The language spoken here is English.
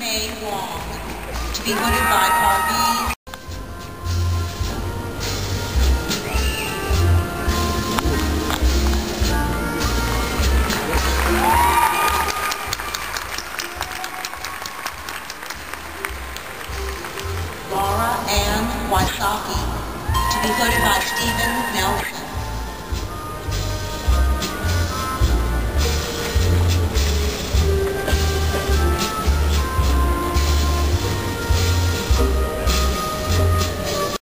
May Wong, to be hooded by Parveen. Laura Ann Wysocki, to be hooded by Stephen Nelson.